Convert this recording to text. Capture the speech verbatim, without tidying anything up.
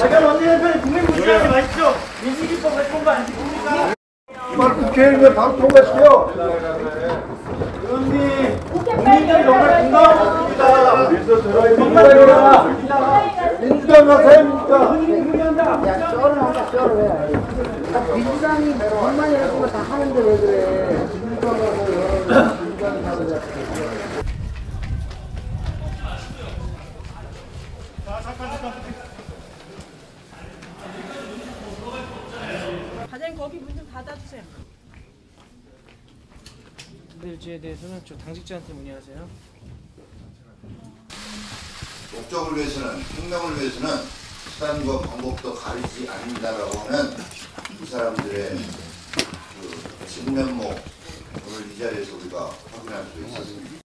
자기가 언제는 편에 국민 무시하지 마십시오. 민주기법 활동도 안 지킵니까? 국회의원 바로 통과시켜. 의원님, 국민들이 정말 공감하고 있습니다. 정말 공감합니다. 민주당 가세요, 민주당. 국민한다. 야, 쩔어 나온다, 쩔어. 왜? 민주당이 돈만 이렇게 다 하는데 왜 그래? 민주당하고 여러 민주당이 가서 과장님 거기 문 좀 닫아주세요. 일지에 대해서는 저 당직자한테 문의하세요. 목적을 위해서는, 혁명을 위해서는 수단과 방법도 가리지 않는다라고 하는 이 사람들의 그 진면목, 오늘 이 자리에서 우리가 확인할 수 있었습니다.